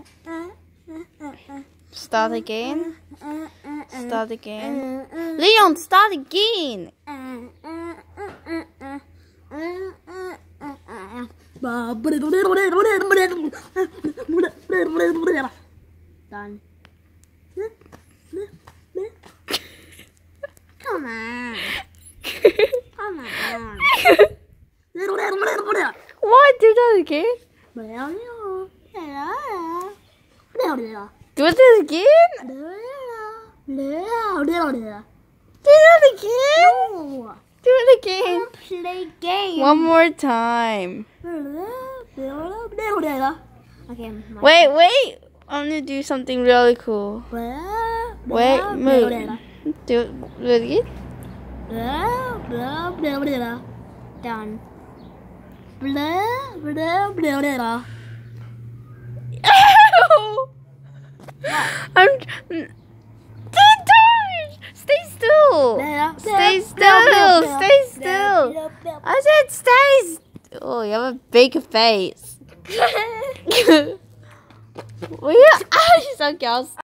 Start again. Start again. Leon, start again. Done. Come on. Come on. Why do that again? Do it again? Do that again? Do it again. Play game. One more time. Okay. Wait. I'm gonna do something really cool. Wait, move. Do it again. Done. I'm. Stay still. Stay still. Stay still. I said stay. Oh, you have a big face. Well, yeah, I just